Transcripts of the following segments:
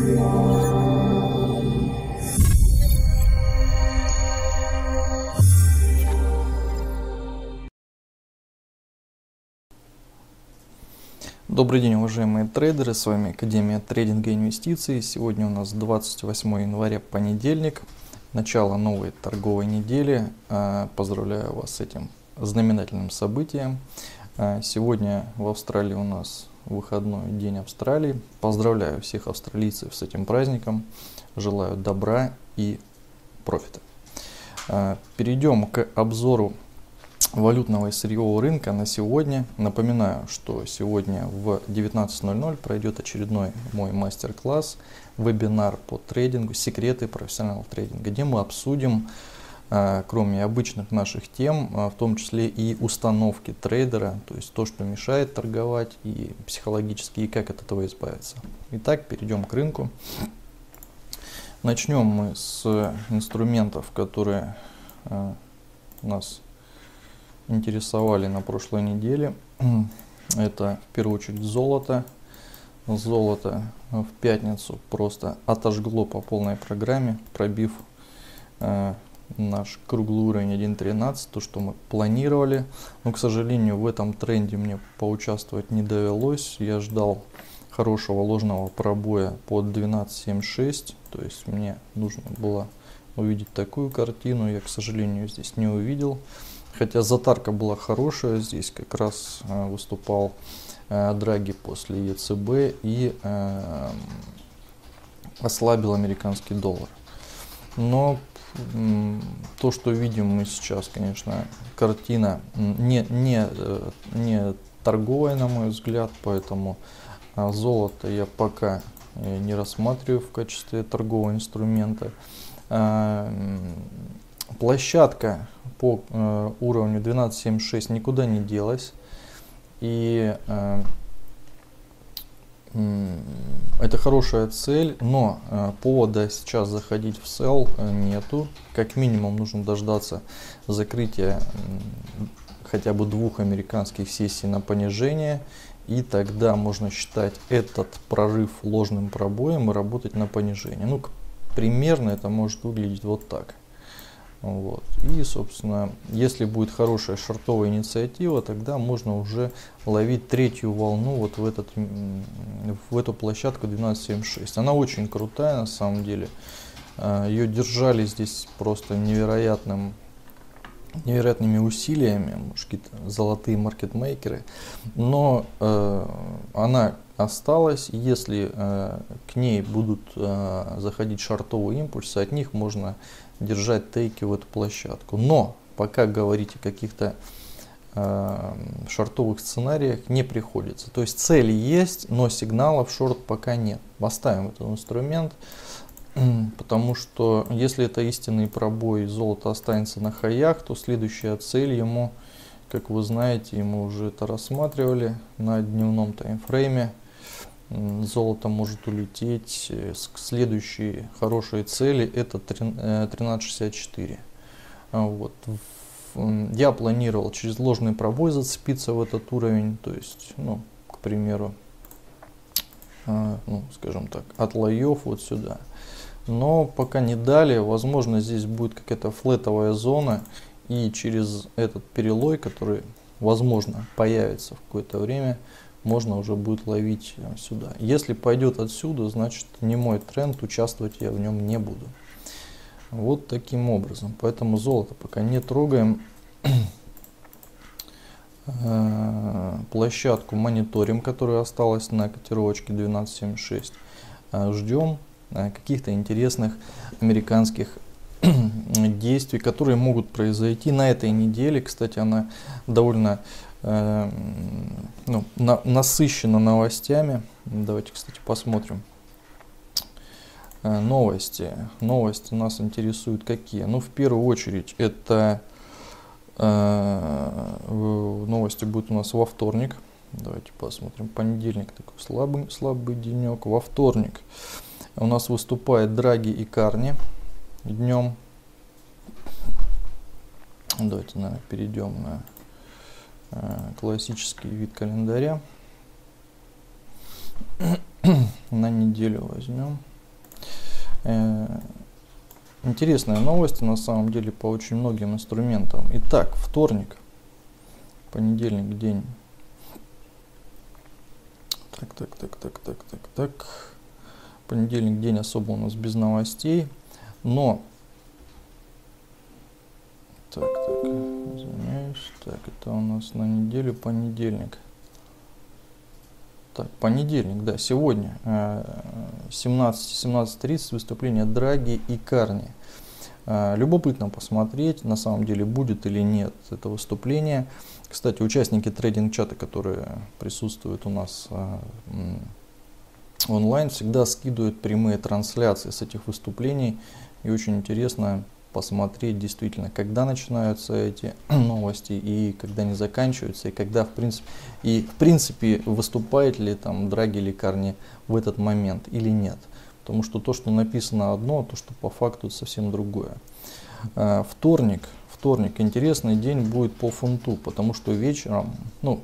Добрый день, уважаемые трейдеры, с вами Академия трейдинга и инвестиций. Сегодня у нас 28 января, понедельник, начало новой торговой недели. Поздравляю вас с этим знаменательным событием. Сегодня в Австралии у нас выходной день Австралии. Поздравляю всех австралийцев с этим праздником. Желаю добра и профита. Перейдем к обзору валютного и сырьевого рынка на сегодня. Напоминаю, что сегодня в 19:00 пройдет очередной мой мастер-класс, вебинар по трейдингу, секреты профессионального трейдинга, где мы обсудим, кроме обычных наших тем, в том числе и установки трейдера, то есть то, что мешает торговать, и психологически, и как от этого избавиться. Итак, перейдем к рынку. Начнем мы с инструментов, которые нас интересовали на прошлой неделе. Это в первую очередь золото. Золото в пятницу просто отожгло по полной программе, пробив наш круглый уровень 1.13, то, что мы планировали. Но, к сожалению, в этом тренде мне поучаствовать не довелось. Я ждал хорошего ложного пробоя под 12.76, то есть мне нужно было увидеть такую картину. Я, к сожалению, здесь не увидел. Хотя затарка была хорошая, здесь как раз выступал Драги после ЕЦБ и ослабил американский доллар. Но то, что видим мы сейчас, конечно, картина не торговая, на мой взгляд, поэтому золото я пока не рассматриваю в качестве торгового инструмента. Площадка по уровню 12.76 никуда не делась, и это хорошая цель, но повода сейчас заходить в sell нету. Как минимум нужно дождаться закрытия хотя бы 2 американских сессий на понижение, и тогда можно считать этот прорыв ложным пробоем и работать на понижение. Ну, примерно это может выглядеть вот так. Вот. И, собственно, если будет хорошая шортовая инициатива, тогда можно уже ловить третью волну вот в эту площадку 12.76. Она очень крутая на самом деле. Ее держали здесь просто невероятными усилиями, может, какие-то золотые маркетмейкеры. Но она осталась. Если к ней будут заходить шортовые импульсы, от них можно держать тейки в эту площадку. Но пока говорить о каких-то шортовых сценариях не приходится. То есть цели есть, но сигналов шорт пока нет. Оставим этот инструмент, потому что если это истинный пробой, золото останется на хаях, то следующая цель ему, как вы знаете, мы уже это рассматривали на дневном таймфрейме. Золото может улететь к следующей хорошей цели, это 13.64. Вот. Я планировал через ложный пробой зацепиться в этот уровень, то есть, ну, к примеру, скажем так, от лоев вот сюда. Но пока не дали, возможно, здесь будет какая-то флетовая зона, и через этот перелой, который, возможно, появится в какое-то время, можно уже будет ловить сюда. Если пойдет отсюда, значит не мой тренд, участвовать я в нем не буду. Вот таким образом. Поэтому золото пока не трогаем. Площадку мониторим, которая осталась на котировочке 12.76. Ждем каких-то интересных американских действий, которые могут произойти на этой неделе. Кстати, она довольно насыщена новостями. Давайте, кстати, посмотрим. Новости нас интересуют какие? Ну, в первую очередь, это новости будут у нас во вторник. Давайте посмотрим. Понедельник такой слабый денек. Во вторник у нас выступает Драги и Карни днем. Давайте, наверное, перейдем на классический вид календаря. На неделю возьмем. Интересные новости на самом деле по очень многим инструментам. Итак, вторник, понедельник, день. Так. Понедельник день особо у нас без новостей, но извиняюсь, это у нас на неделю понедельник. Так, понедельник, да, сегодня 17:30 выступление Драги и Карни. Любопытно посмотреть, на самом деле будет или нет это выступление. Кстати, участники трейдинг-чата, которые присутствуют у нас онлайн, всегда скидывают прямые трансляции с этих выступлений. И очень интересно посмотреть действительно, когда начинаются эти новости и когда они заканчиваются, и когда в принципе выступает ли там Драги или Карни в этот момент или нет. Потому что то, что написано одно, то, что по факту совсем другое. Вторник, интересный день будет по фунту, потому что вечером,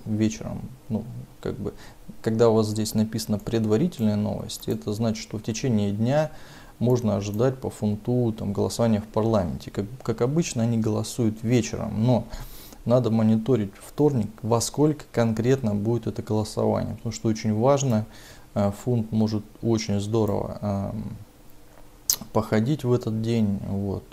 когда у вас здесь написано предварительные новости, это значит, что в течение дня можно ожидать по фунту голосования в парламенте. Как обычно, они голосуют вечером, но надо мониторить вторник, во сколько конкретно будет это голосование, потому что очень важно, фунт может очень здорово походить в этот день,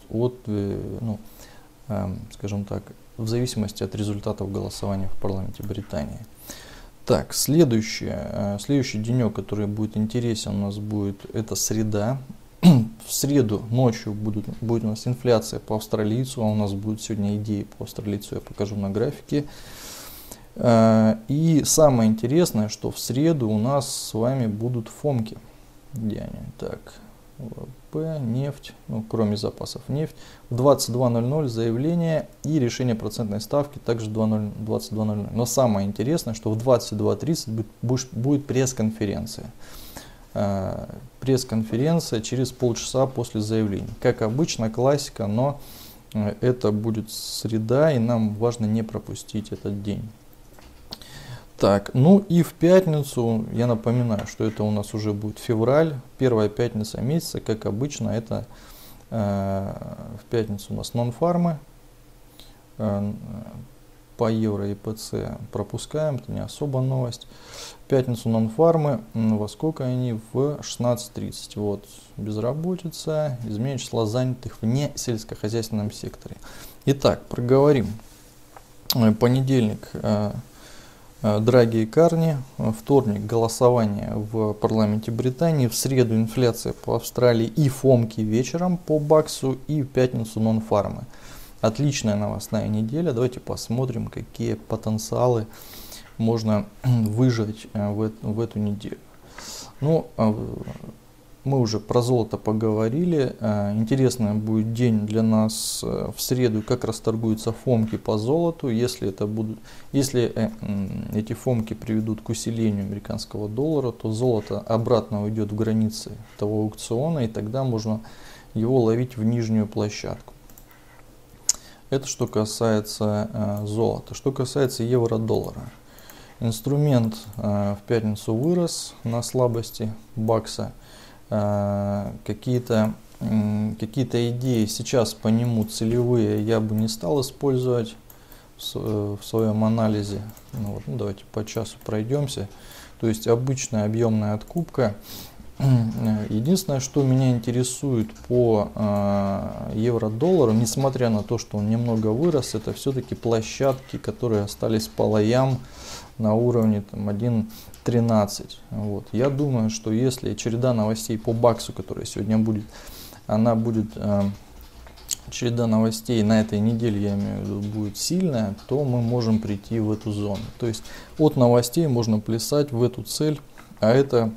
скажем так, в зависимости от результатов голосования в парламенте Британии. Так, следующий денек, который будет интересен, у нас будет, это среда. В среду ночью будет у нас инфляция по австралийцу, а у нас будут сегодня идеи по австралийцу, я покажу на графике. И самое интересное, что в среду у нас с вами будут фомки. Где они? Так, ВВП, нефть, кроме запасов нефть. В 22:00 заявление и решение процентной ставки также 22:00. Но самое интересное, что в 22:30 будет пресс-конференция. Пресс-конференция через полчаса после заявления. Как обычно, классика, но это будет среда, и нам важно не пропустить этот день. Так, и в пятницу, я напоминаю, что это у нас уже будет февраль, первая пятница месяца, как обычно, это в пятницу у нас нон-фармы, по евро и ПЦ пропускаем, это не особо новость. В пятницу нон-фармы, во сколько они? В 16:30. Безработица, изменение числа занятых в несельскохозяйственном секторе. Итак, проговорим. Понедельник Драги и Карни, вторник голосование в парламенте Британии, в среду инфляция по Австралии и фомки вечером по баксу, и в пятницу нон-фармы. Отличная новостная неделя. Давайте посмотрим, какие потенциалы можно выжать в эту неделю. Мы уже про золото поговорили. Интересный будет день для нас в среду, как расторгуются фомки по золоту. Если эти фомки приведут к усилению американского доллара, то золото обратно уйдет в границы того аукциона, и тогда можно его ловить в нижнюю площадку. Это что касается золота. Что касается евро-доллара. Инструмент в пятницу вырос на слабости бакса. Какие-то идеи сейчас по нему целевые я бы не стал использовать в своем анализе. Давайте по часу пройдемся. То есть обычная объемная откупка. Единственное, что меня интересует по евро-доллару, несмотря на то, что он немного вырос, это все-таки площадки, которые остались по лоям на уровне 1.13. Я думаю, что если череда новостей по баксу, которая сегодня будет, череда новостей на этой неделе, я имею в виду, будет сильная, то мы можем прийти в эту зону. То есть от новостей можно плясать в эту цель, а это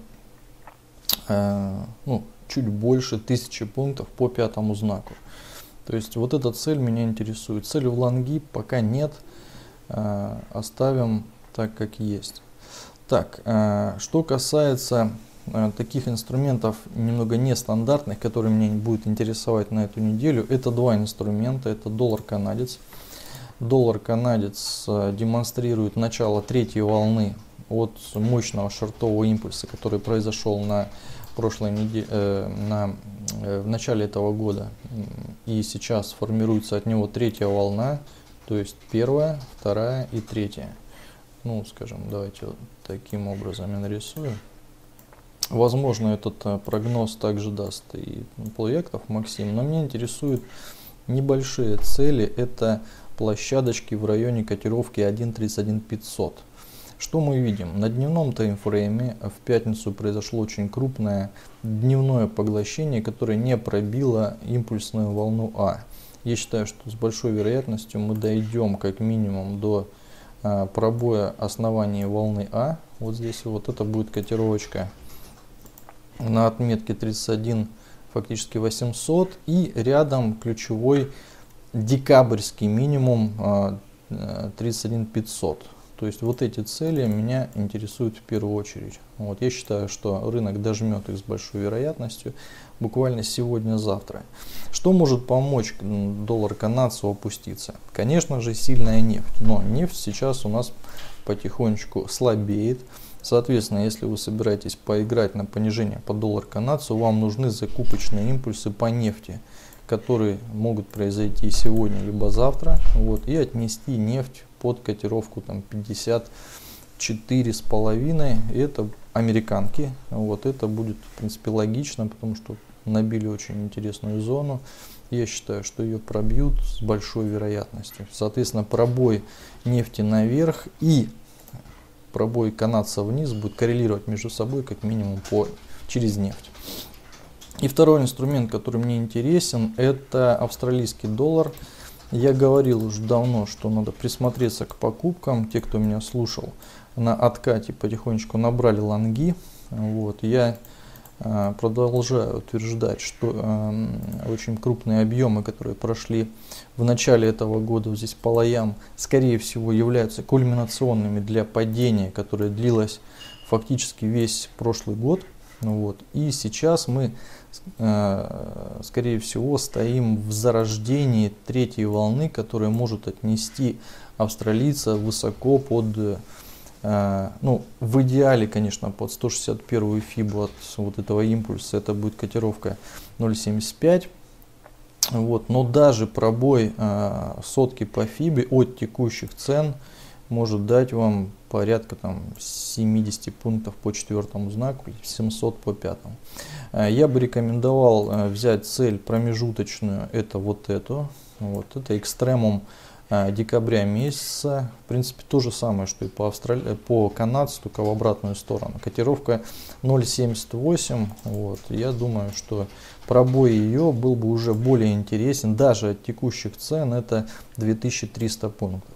чуть больше 1000 пунктов по пятому знаку. То есть вот эта цель меня интересует. Цели в лонги пока нет, оставим так, как есть. Так, что касается таких инструментов немного нестандартных, которые меня будет интересовать на эту неделю, это два инструмента, это доллар-канадец. Доллар-канадец демонстрирует начало третьей волны от мощного шортового импульса, который произошел на прошлой неделе, на в начале этого года, и сейчас формируется от него третья волна, то есть первая, вторая и третья. Ну, скажем, давайте вот таким образом я нарисую. Возможно, этот прогноз также даст и Плоектов Максим, но меня интересуют небольшие цели. Это площадочки в районе котировки 1.31.500. Что мы видим? На дневном таймфрейме в пятницу произошло очень крупное дневное поглощение, которое не пробило импульсную волну А. Я считаю, что с большой вероятностью мы дойдем как минимум до пробоя основания волны А. Вот здесь вот это будет котировочка на отметке 31, фактически 800, и рядом ключевой декабрьский минимум 31500. То есть вот эти цели меня интересуют в первую очередь. Вот, я считаю, что рынок дожмет их с большой вероятностью буквально сегодня-завтра. Что может помочь доллар канадцу опуститься? Конечно же, сильная нефть. Но нефть сейчас у нас потихонечку слабеет. Соответственно, если вы собираетесь поиграть на понижение по доллар канадцу, вам нужны закупочные импульсы по нефти, которые могут произойти сегодня либо завтра, вот, и отнести нефть под котировку там 54,5. Это американки. Вот, это будет в принципе логично, потому что набили очень интересную зону. Я считаю, что ее пробьют с большой вероятностью. Соответственно, пробой нефти наверх и пробой канадца вниз будет коррелировать между собой как минимум через нефть. И второй инструмент, который мне интересен, это австралийский доллар. Я говорил уже давно, что надо присмотреться к покупкам. Те, кто меня слушал, на откате потихонечку набрали лонги. Вот. Я продолжаю утверждать, что очень крупные объемы, которые прошли в начале этого года здесь по лоям, скорее всего являются кульминационными для падения, которое длилось фактически весь прошлый год. Вот. И сейчас мы, скорее всего, стоим в зарождении третьей волны, которая может отнести австралийца высоко под, ну, в идеале, конечно, под 161 фибу от вот этого импульса. Это будет котировка 0.75. Вот. Но даже пробой сотки по фибе от текущих цен может дать вам порядка там 70 пунктов по четвертому знаку или 700 по пятому. Я бы рекомендовал взять цель промежуточную, это вот эту. Вот, это экстремум декабря месяца. В принципе, то же самое, что и по канадцу, только в обратную сторону. Котировка 0.78. Вот, я думаю, что пробой ее был бы уже более интересен. Даже от текущих цен это 2300 пунктов.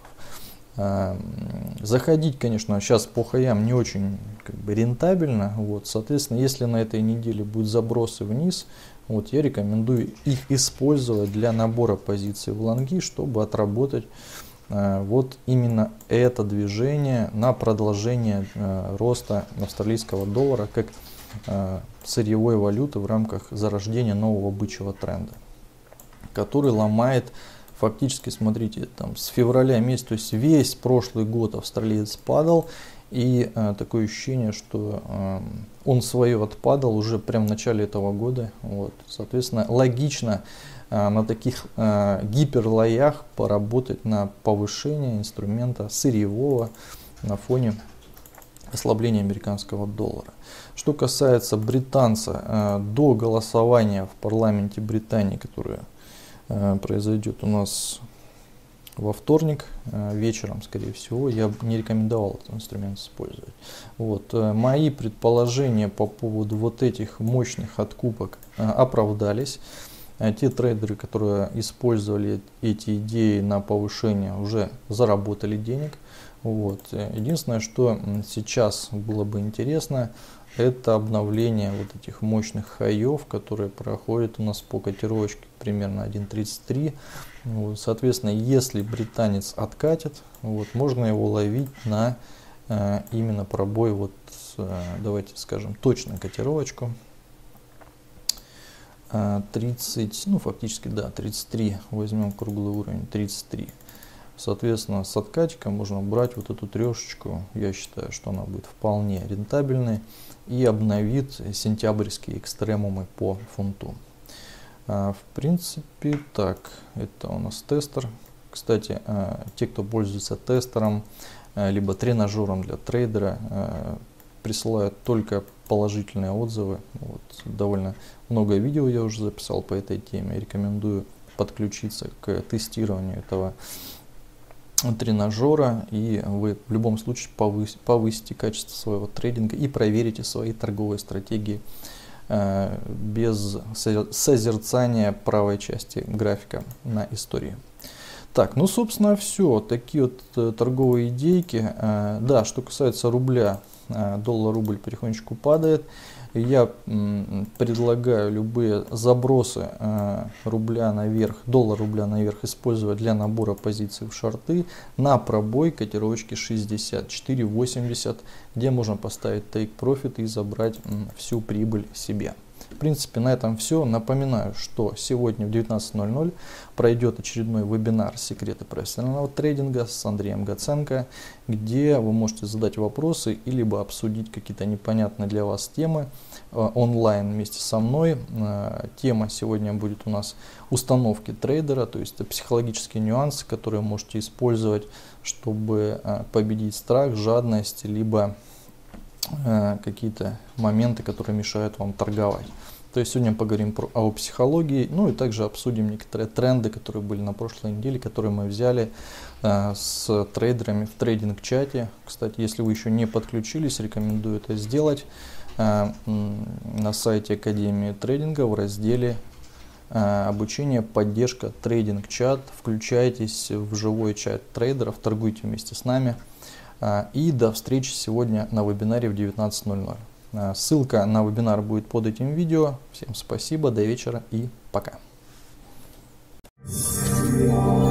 Заходить, конечно, сейчас по хаям не очень рентабельно. Вот, соответственно, если на этой неделе будут забросы вниз, вот, я рекомендую их использовать для набора позиций в лонги, чтобы отработать вот именно это движение на продолжение роста австралийского доллара как сырьевой валюты в рамках зарождения нового бычьего тренда, который ломает. Фактически, смотрите, там с февраля месяца, то есть весь прошлый год австралиец падал, и такое ощущение, что он свое отпадал уже прямо в начале этого года. Вот. Соответственно, логично на таких гиперлоях поработать на повышение инструмента сырьевого на фоне ослабления американского доллара. Что касается британца, до голосования в парламенте Британии, которое произойдет у нас во вторник вечером, скорее всего, я бы не рекомендовал этот инструмент использовать. Вот. Мои предположения по поводу вот этих мощных откупок оправдались. Те трейдеры, которые использовали эти идеи на повышение, уже заработали денег. Вот. Единственное, что сейчас было бы интересно, это обновление вот этих мощных хаев, которые проходят у нас по котировочке примерно 1.33. Вот, соответственно, если британец откатит, вот, можно его ловить на именно пробой, вот, давайте скажем, точно котировочку 30, ну фактически да, 33, возьмем круглый уровень 33. Соответственно, с откатиком можно брать вот эту трешечку. Я считаю, что она будет вполне рентабельной и обновит сентябрьские экстремумы по фунту. В принципе, так, это у нас тестер. Кстати, те, кто пользуется тестером, либо тренажером для трейдера, присылают только положительные отзывы. Вот, довольно много видео я уже записал по этой теме. Рекомендую подключиться к тестированию этого тренажера, и вы в любом случае повысите качество своего трейдинга и проверите свои торговые стратегии без созерцания правой части графика на истории. Так, ну собственно все, такие вот торговые идейки. Да, что касается рубля, доллар-рубль потихонечку падает. Я предлагаю любые забросы рубля наверх, доллар-рубля наверх использовать для набора позиций в шорты на пробой котировочки 64.80, где можно поставить take profit и забрать всю прибыль себе. В принципе, на этом все. Напоминаю, что сегодня в 19:00 пройдет очередной вебинар «Секреты профессионального трейдинга» с Андреем Гаценко, где вы можете задать вопросы и либо обсудить какие-то непонятные для вас темы онлайн вместе со мной. Тема сегодня будет у нас установки трейдера, то есть психологические нюансы, которые вы можете использовать, чтобы победить страх, жадность, либо какие-то моменты, которые мешают вам торговать. То есть сегодня поговорим о психологии, ну и также обсудим некоторые тренды, которые были на прошлой неделе, которые мы взяли с трейдерами в трейдинг-чате. Кстати, если вы еще не подключились, рекомендую это сделать на сайте Академии трейдинга в разделе обучение, поддержка, трейдинг-чат. Включайтесь в живой чат трейдеров, торгуйте вместе с нами. И до встречи сегодня на вебинаре в 19:00. Ссылка на вебинар будет под этим видео. Всем спасибо, до вечера и пока.